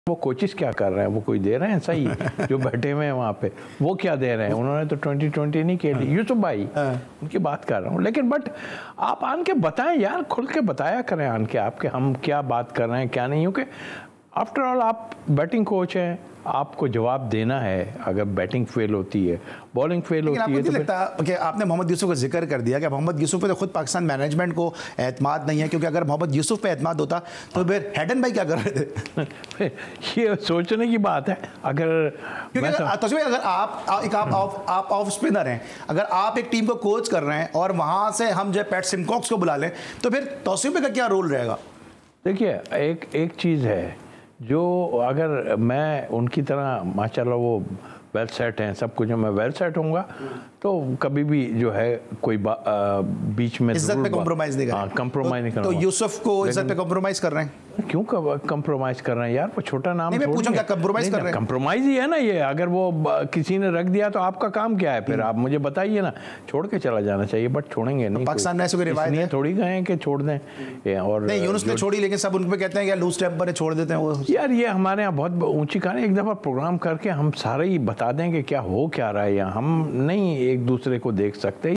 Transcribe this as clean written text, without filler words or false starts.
वो कोचिस क्या कर रहे हैं, वो कोई दे रहे हैं सही जो बैठे हुए हैं वहाँ पे, वो क्या दे रहे हैं? उन्होंने तो 2020 नहीं खेली। यूसुफ भाई उनकी बात कर रहा हूँ, लेकिन बट आप आन के बताएं यार, खुल के बताया करें आन के आपके हम क्या बात कर रहे हैं क्या नहीं, क्योंकि आफ्टर ऑल आप बैटिंग कोच हैं, आपको जवाब देना है अगर बैटिंग फेल होती है, बॉलिंग फेल होती है। आपको नहीं लगता कि आपने मोहम्मद यूसुफ का जिक्र कर दिया कि मोहम्मद यूसुफ पे तो खुद पाकिस्तान मैनेजमेंट को एतमाद नहीं है, क्योंकि अगर मोहम्मद यूसुफ पे एतमाद होता तो फिर हेडन भाई क्या कर रहे थे? ये सोचने की बात है। अगर अगर आप ऑफ स्पिनर हैं, अगर आप एक टीम को कोच कर रहे हैं और वहां से हम जो पैट सिमकॉक्स को बुला लें, तो फिर तौसीफ का क्या रोल रहेगा? देखिए एक चीज़ है जो अगर मैं उनकी तरह माशाल्लाह वो वेल सेट हैं, सब कुछ मैं वेल सेट होऊंगा तो कभी भी जो है कोई बीच में इज्जत पे कॉम्प्रोमाइज़ नहीं करेंगे। कॉम्प्रोमाइज़ नहीं करूँगा। तो यूसुफ को इज्जत पे कॉम्प्रोमाइज़ कर रहे हैं? क्यों कॉम्प्रोमाइज़ कर रहे हैं यार? वो छोटा नाम नहीं, मैं पूछूं क्या कॉम्प्रोमाइज़ कर रहे हैं? कॉम्प्रोमाइज़ ही है ना ये। अगर वो किसी ने रख दिया तो आपका काम क्या है फिर? आप मुझे बताइए ना। छोड़ के चला जाना चाहिए, बट छोड़ेंगे नहीं। पाकिस्तान में ऐसी कोई रिवायत है? थोड़ी गए कि छोड़ दें। और नहीं, यूनुस ने छोड़ी, लेकिन सब उन पे कहते हैं कि लूज टेम्पर है, छोड़ देते हैं वो। यार ये हमारे यहाँ बहुत ऊंची कहानी। एक दफ़ा प्रोग्राम करके हम सारे ही बता दें कि क्या हो क्या रहा है यहाँ। हम नहीं एक दूसरे को देख सकते।